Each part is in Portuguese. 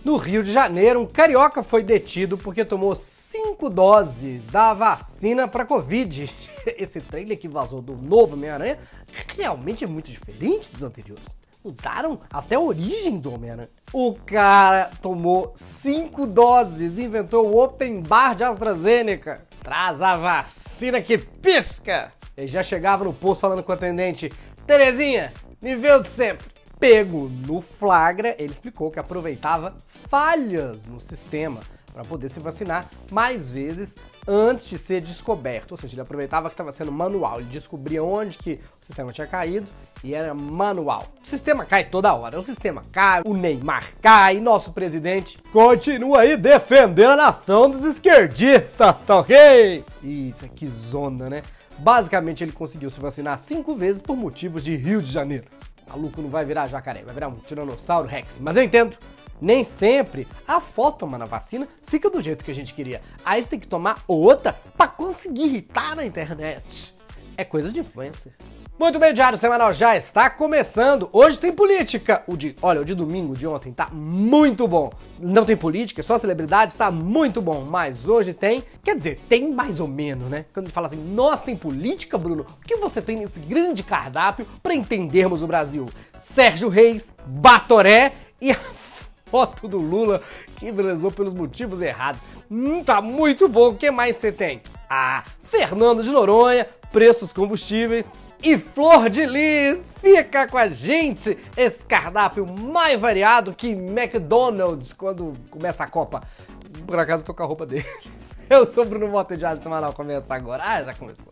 No Rio de Janeiro, um carioca foi detido porque tomou 5 doses da vacina para Covid. Esse trailer que vazou do novo Homem-Aranha realmente é muito diferente dos anteriores. Mudaram até a origem do Homem-Aranha. O cara tomou 5 doses e inventou o Open Bar de AstraZeneca. Traz a vacina que pisca! Ele já chegava no posto falando com o atendente: Terezinha, nível de sempre. Pego no flagra, ele explicou que aproveitava falhas no sistema para poder se vacinar mais vezes antes de ser descoberto. Ou seja, ele aproveitava que estava sendo manual, ele descobria onde que o sistema tinha caído e era manual. O sistema cai toda hora, o sistema cai, o Neymar cai, nosso presidente continua aí defendendo a nação dos esquerdistas, tá ok? Isso aqui zona, né? Basicamente ele conseguiu se vacinar 5 vezes por motivos de Rio de Janeiro. O maluco não vai virar jacaré, vai virar um tiranossauro rex. Mas eu entendo, nem sempre a foto tomando a vacina fica do jeito que a gente queria. Aí você tem que tomar outra pra conseguir irritar na internet. É coisa de influencer. Muito bem, o Diário Semanal já está começando. Hoje tem política. O de domingo, de ontem, tá muito bom. Não tem política, só celebridades, tá muito bom. Mas hoje tem, quer dizer, tem mais ou menos, né? Quando ele fala assim, nossa, tem política, Bruno? O que você tem nesse grande cardápio para entendermos o Brasil? Sérgio Reis, Batoré e a foto do Lula que viralizou pelos motivos errados. Tá muito bom. O que mais você tem? Fernando de Noronha, preços combustíveis e Flor de Lis. Fica com a gente, esse cardápio mais variado que McDonald's quando começa a Copa. Por acaso eu tô com a roupa deles. Eu sou o Bruno Mota, o Diário Semanal começa agora. Já começou.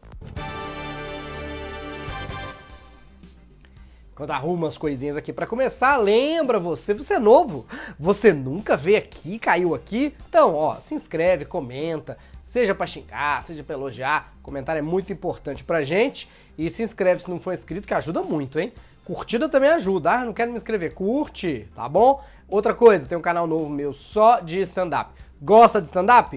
Quando arruma as coisinhas aqui pra começar, lembra você é novo, você nunca veio aqui, caiu aqui? Então, ó, se inscreve, comenta, seja pra xingar, seja pra elogiar, comentário é muito importante pra gente, e se inscreve se não for inscrito, que ajuda muito, hein? Curtida também ajuda, não quero me inscrever, curte, tá bom? Outra coisa, tem um canal novo meu só de stand-up. Gosta de stand-up?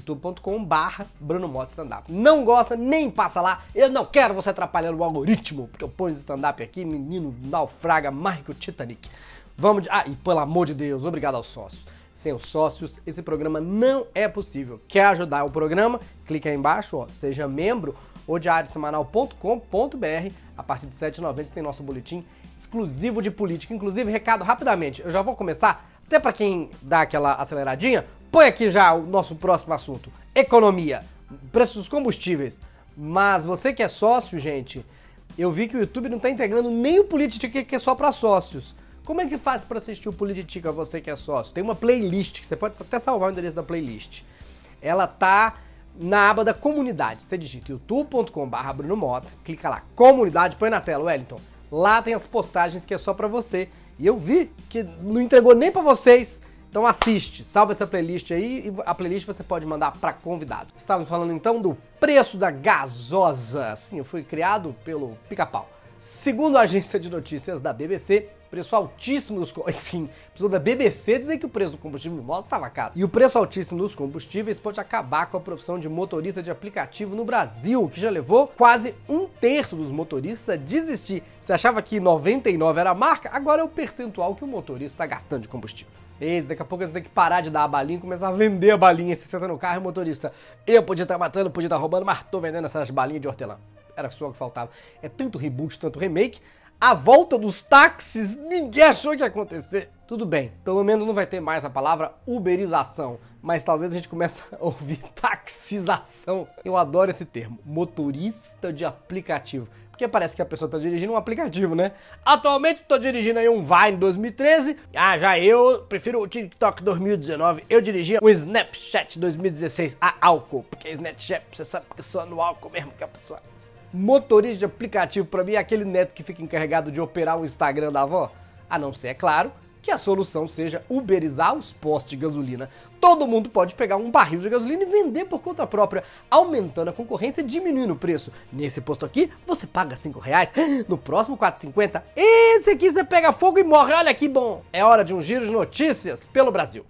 youtube.com/Bruno Mota Stand-Up. Não gosta, nem passa lá. Eu não quero você atrapalhando o algoritmo, porque eu ponho stand-up aqui, menino naufraga mais que o Titanic. Vamos de... e pelo amor de Deus, obrigado aos sócios. Sem os sócios, esse programa não é possível. Quer ajudar o programa? Clica aí embaixo, ó, seja membro, ou diariosemanal.com.br. A partir de R$ 7,90 tem nosso boletim exclusivo de política. Inclusive, recado rapidamente, eu já vou começar, até para quem dá aquela aceleradinha, põe aqui já o nosso próximo assunto, economia, preços dos combustíveis. Mas você que é sócio, gente, eu vi que o YouTube não tá integrando nem o Politica, que é só para sócios. Como é que faz para assistir o Politica, você que é sócio? Tem uma playlist, que você pode até salvar o endereço da playlist. Ela tá na aba da comunidade. Você digita youtube.com/Bruno Mota, clica lá, comunidade, põe na tela, Wellington. Lá tem as postagens que é só para você. E eu vi que não entregou nem para vocês. Então assiste, salva essa playlist aí e a playlist você pode mandar para convidado. Estávamos falando então do preço da gasosa. Sim, eu fui criado pelo Pica-Pau. Segundo a agência de notícias da BBC, preço altíssimo dos combustíveis. Sim, precisou da BBC dizer que o preço do combustível nosso estava caro. E o preço altíssimo dos combustíveis pode acabar com a profissão de motorista de aplicativo no Brasil, que já levou quase 1/3 dos motoristas a desistir. Você achava que 99 era a marca? Agora é o percentual que o motorista está gastando de combustível. Daqui a pouco você tem que parar de dar a balinha e começar a vender a balinha. Você senta no carro e o motorista, eu podia estar matando, podia estar roubando, mas tô vendendo essas balinhas de hortelã. Era só o que faltava. É tanto reboot, tanto remake. A volta dos táxis, ninguém achou que ia acontecer. Tudo bem, pelo menos não vai ter mais a palavra uberização, mas talvez a gente comece a ouvir taxização. Eu adoro esse termo, motorista de aplicativo, porque parece que a pessoa tá dirigindo um aplicativo, né? Atualmente tô dirigindo aí um Vine 2013, já eu prefiro o TikTok 2019, eu dirigia um Snapchat 2016 a álcool, porque Snapchat, você sabe que só no álcool mesmo que a pessoa... Motorista de aplicativo pra mim é aquele neto que fica encarregado de operar o Instagram da avó. A não ser, é claro, que a solução seja uberizar os postos de gasolina. Todo mundo pode pegar um barril de gasolina e vender por conta própria, aumentando a concorrência e diminuindo o preço. Nesse posto aqui, você paga R$5, no próximo R$4,50. Esse aqui você pega fogo e morre, olha que bom! É hora de um giro de notícias pelo Brasil.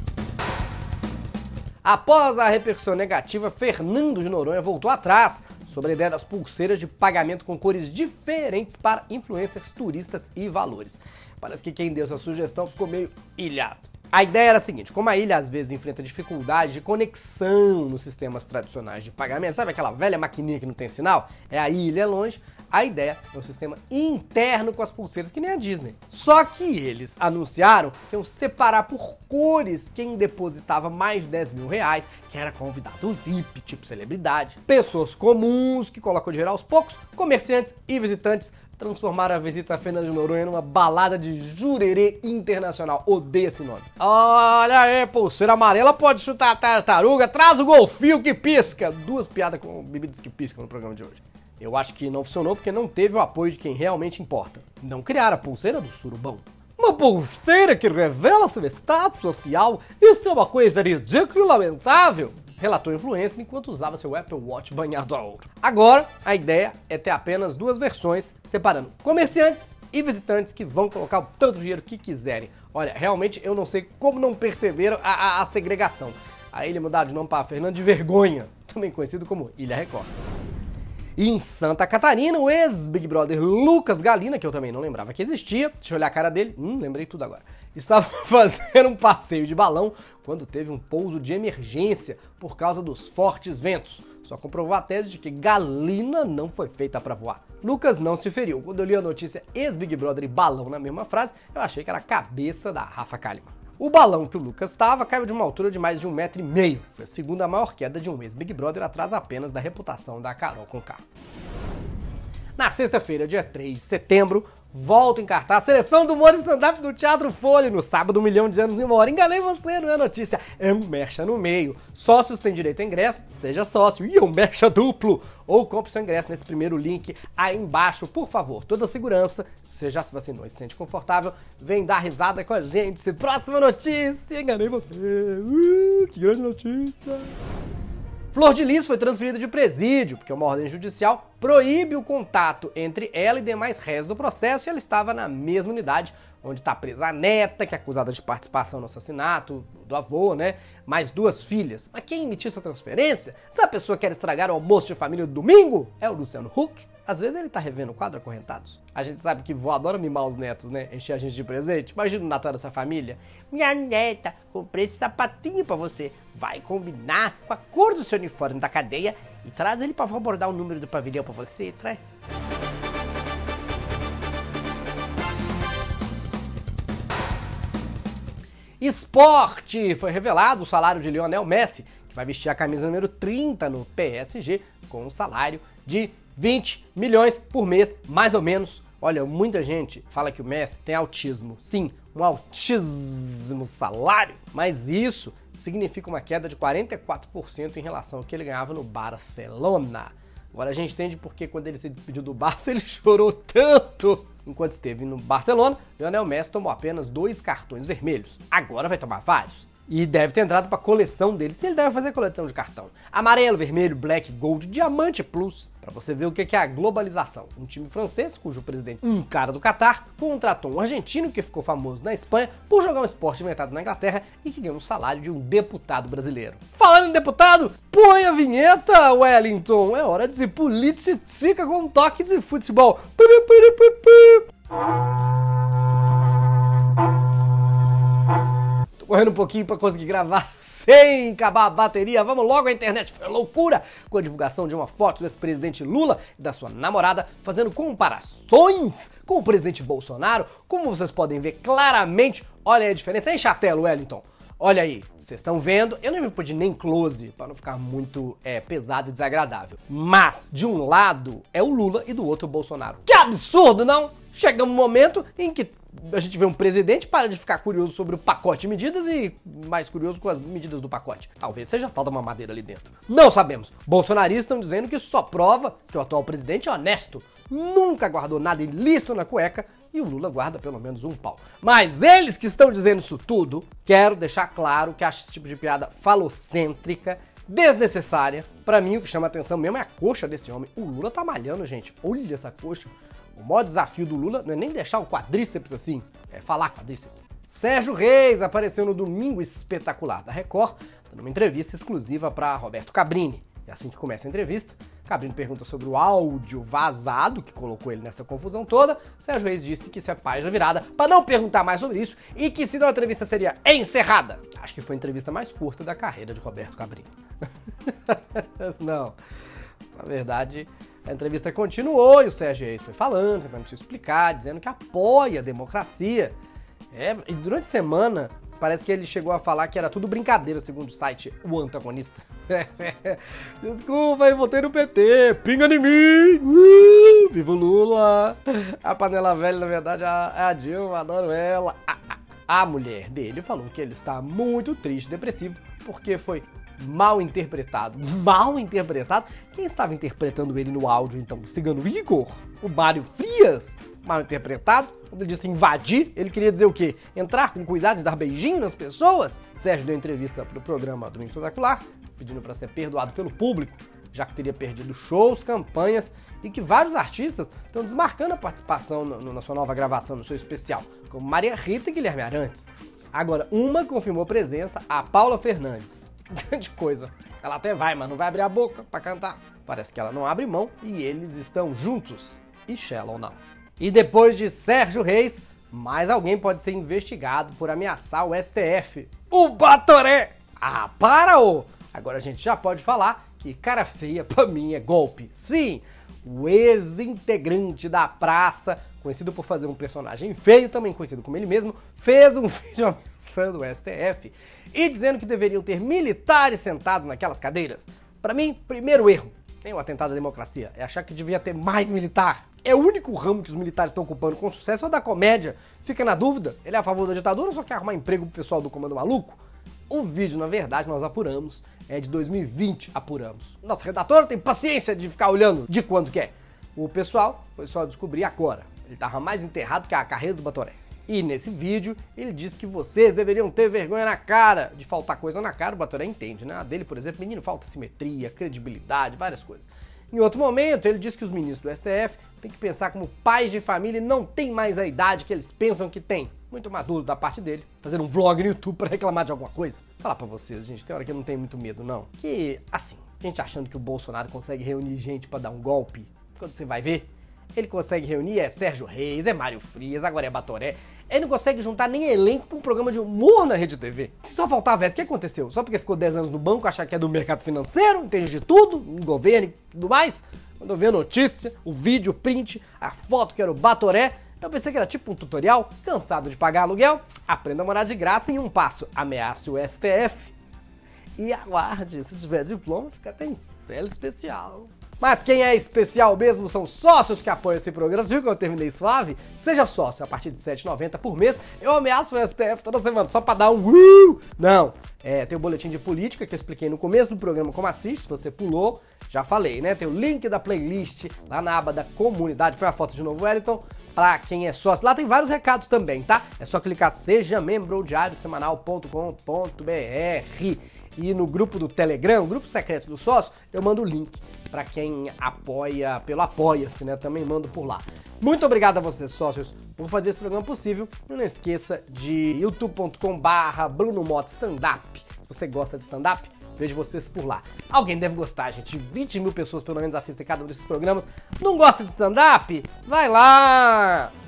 Após a repercussão negativa, Fernando de Noronha voltou atrás sobre a ideia das pulseiras de pagamento com cores diferentes para influencers, turistas e valores. Parece que quem deu essa sugestão ficou meio ilhado. A ideia era a seguinte: como a ilha às vezes enfrenta dificuldade de conexão nos sistemas tradicionais de pagamento, sabe aquela velha maquininha que não tem sinal? É a ilha longe. A ideia é um sistema interno com as pulseiras, que nem a Disney. Só que eles anunciaram que iam separar por cores quem depositava mais de 10 mil reais, que era convidado VIP, tipo celebridade, pessoas comuns que colocam dinheiro aos poucos, comerciantes e visitantes. Transformaram a visita a Fernando de Noronha numa balada de jurerê internacional. Odeio esse nome. Olha aí, pulseira amarela pode chutar a tartaruga, traz o golfinho que pisca. 2 piadas com bebidas que piscam no programa de hoje. Eu acho que não funcionou porque não teve o apoio de quem realmente importa. Não criaram a pulseira do surubão. Uma pulseira que revela seu status social? Isso é uma coisa ridícula e lamentável, relatou o influencer enquanto usava seu Apple Watch banhado a ouro. Agora, a ideia é ter apenas 2 versões, separando comerciantes e visitantes que vão colocar o tanto dinheiro que quiserem. Olha, realmente eu não sei como não perceberam a segregação. A ilha mudar de nome para Fernando de Vergonha, também conhecido como Ilha Record. E em Santa Catarina, o ex-Big Brother Lucas Galina, que eu também não lembrava que existia, deixa eu olhar a cara dele, lembrei tudo agora, estava fazendo um passeio de balão quando teve um pouso de emergência por causa dos fortes ventos. Só comprovou a tese de que Galina não foi feita para voar. Lucas não se feriu. Quando eu li a notícia ex-Big Brother e balão na mesma frase, eu achei que era a cabeça da Rafa Kalimann. O balão que o Lucas estava caiu de uma altura de mais de 1,5 m. Foi a segunda maior queda de um ex-Big Brother, atrás apenas da reputação da Carol Conká. Na sexta-feira, dia 3 de setembro, volta a encartar a seleção do humor stand-up do Teatro Folha. No sábado, 1 milhão de anos e uma hora. Enganei você, não é notícia. É um mercha no meio. Sócios têm direito a ingresso, seja sócio. E é um mercha duplo. Ou compre seu ingresso nesse primeiro link aí embaixo, por favor. Toda a segurança. Se você já se vacinou e se sente confortável, vem dar risada com a gente. Próxima notícia. Enganei você. Que grande notícia. Flor de Lis foi transferida de presídio, porque uma ordem judicial proíbe o contato entre ela e demais réus do processo, e ela estava na mesma unidade onde está presa a neta, que é acusada de participação no assassinato do avô, né? Mais 2 filhas. Mas quem emitiu essa transferência? Se a pessoa quer estragar o almoço de família do domingo, é o Luciano Huck. Às vezes ele tá revendo o quadro Acorrentados. A gente sabe que vó adora mimar os netos, né? Encher a gente de presente. Imagina o Natal dessa família. Minha neta, comprei esse sapatinho pra você. Vai combinar com a cor do seu uniforme da cadeia e traz ele pra abordar o número do pavilhão pra você. Traz. Esporte! Foi revelado o salário de Lionel Messi, que vai vestir a camisa número 30 no PSG, com um salário de 20 milhões por mês, mais ou menos. Olha, muita gente fala que o Messi tem autismo. Sim, um altíssimo salário. Mas isso significa uma queda de 44% em relação ao que ele ganhava no Barcelona. Agora a gente entende porque quando ele se despediu do Barça, ele chorou tanto. Enquanto esteve no Barcelona, Lionel Messi tomou apenas 2 cartões vermelhos. Agora vai tomar vários. E deve ter entrado para a coleção dele, se ele deve fazer coleção de cartão. Amarelo, vermelho, black, gold, diamante plus. Para você ver o que é a globalização. Um time francês, cujo presidente, um cara do Catar, contratou um argentino que ficou famoso na Espanha por jogar um esporte inventado na Inglaterra e que ganhou um salário de um deputado brasileiro. Falando em deputado, põe a vinheta, Wellington. É hora de se politica com um toque de futebol. Correndo um pouquinho para conseguir gravar sem acabar a bateria. Vamos logo, a internet foi loucura com a divulgação de uma foto do ex-presidente Lula e da sua namorada fazendo comparações com o presidente Bolsonaro. Como vocês podem ver claramente, olha aí a diferença. Enche a tela, Wellington. Olha aí, vocês estão vendo, eu não me pedi nem close para não ficar muito pesado e desagradável. Mas, de um lado é o Lula e do outro o Bolsonaro. Que absurdo, não? Chega um momento em que a gente vê um presidente, para de ficar curioso sobre o pacote de medidas e mais curioso com as medidas do pacote. Talvez seja a tal da mamadeira ali dentro. Não sabemos. Bolsonaristas estão dizendo que isso só prova que o atual presidente é honesto. Nunca guardou nada ilícito na cueca e o Lula guarda pelo menos um pau. Mas eles que estão dizendo isso tudo, quero deixar claro que acho esse tipo de piada falocêntrica, desnecessária. Pra mim o que chama atenção mesmo é a coxa desse homem. O Lula tá malhando, gente. Olha essa coxa. O maior desafio do Lula não é nem deixar o quadríceps assim, é falar quadríceps. Sérgio Reis apareceu no Domingo Espetacular da Record, dando uma entrevista exclusiva para Roberto Cabrini. É assim que começa a entrevista. Cabrini pergunta sobre o áudio vazado que colocou ele nessa confusão toda. Sérgio Reis disse que isso é página virada para não perguntar mais sobre isso e que se não a entrevista seria encerrada. Acho que foi a entrevista mais curta da carreira de Roberto Cabrini. Não, na verdade a entrevista continuou e o Sérgio Reis foi falando, tentando se explicar, dizendo que apoia a democracia. E durante a semana parece que ele chegou a falar que era tudo brincadeira, segundo o site O Antagonista. Desculpa, eu votei no PT, pinga em mim, viva o Lula. A panela velha, na verdade, é a Dilma, adoro ela. A mulher dele falou que ele está muito triste, depressivo, porque foi mal interpretado. Mal interpretado? Quem estava interpretando ele no áudio, então? O Cigano Igor? O Mário Frias? Mal interpretado? Quando ele disse invadir, ele queria dizer o quê? Entrar com cuidado e dar beijinho nas pessoas? Sérgio deu entrevista pro programa Domingo Espetacular, pedindo para ser perdoado pelo público, já que teria perdido shows, campanhas e que vários artistas estão desmarcando a participação na sua nova gravação, no seu especial, como Maria Rita e Guilherme Arantes. Agora, uma confirmou presença, a Paula Fernandes. Grande coisa. Ela até vai, mas não vai abrir a boca pra cantar. Parece que ela não abre mão e eles estão juntos. E Shallow Now. E depois de Sérgio Reis, mais alguém pode ser investigado por ameaçar o STF. O Batoré! Ah, para, ô! Agora a gente já pode falar que cara feia pra mim é golpe. Sim, o ex-integrante da praça, conhecido por fazer um personagem feio, também conhecido como ele mesmo, fez um vídeo ameaçando o STF e dizendo que deveriam ter militares sentados naquelas cadeiras. Pra mim, primeiro erro, tem um atentado à democracia, é achar que devia ter mais militar. É o único ramo que os militares estão ocupando com sucesso, é o da comédia. Fica na dúvida, ele é a favor da ditadura ou só quer arrumar emprego pro pessoal do Comando Maluco? O vídeo, na verdade, nós apuramos, é de 2020, apuramos. Nossa redatora tem paciência de ficar olhando de quando que é. O pessoal foi só descobrir agora. Ele tava mais enterrado que a carreira do Batoré. E nesse vídeo, ele diz que vocês deveriam ter vergonha na cara. De faltar coisa na cara, o Batoré entende, né? A dele, por exemplo, menino, falta simetria, credibilidade, várias coisas. Em outro momento, ele diz que os ministros do STF têm que pensar como pais de família e não tem mais a idade que eles pensam que tem. Muito maduro da parte dele, fazer um vlog no YouTube pra reclamar de alguma coisa. Falar pra vocês, gente, tem hora que eu não tenho muito medo, não. Que, assim, gente achando que o Bolsonaro consegue reunir gente pra dar um golpe, quando você vai ver, ele consegue reunir Sérgio Reis, Mário Frias, agora é Batoré. Ele não consegue juntar nem elenco pra um programa de humor na Rede TV. Se só faltava essa, o que aconteceu? Só porque ficou 10 anos no banco, achar que é do mercado financeiro, entende de tudo, no governo e tudo mais? Quando eu vi a notícia, o vídeo, o print, a foto que era o Batoré, eu pensei que era tipo um tutorial. Cansado de pagar aluguel? Aprenda a morar de graça em um passo. Ameace o STF e aguarde. Se tiver diploma, fica até em cela especial. Mas quem é especial mesmo são sócios que apoiam esse programa. Você viu que eu terminei suave? Seja sócio a partir de R$ 7,90 por mês. Eu ameaço o STF toda semana só pra dar um Não, tem o boletim de política que eu expliquei no começo do programa como assiste. Se você pulou, já falei, né? Tem o link da playlist lá na aba da comunidade. Põe a foto de novo, Wellington. Pra quem é sócio, lá tem vários recados também, tá? É só clicar seja membro diariosemanal.com.br. E no grupo do Telegram, o grupo secreto do sócio, eu mando o link pra quem apoia pelo Apoia-se, né? Também mando por lá. Muito obrigado a vocês, sócios, por fazer esse programa possível. E não esqueça de youtube.com/Bruno Mota Standup. Se você gosta de stand-up, vejo vocês por lá. Alguém deve gostar, gente. 20 mil pessoas pelo menos assistem cada um desses programas. Não gosta de stand-up? Vai lá!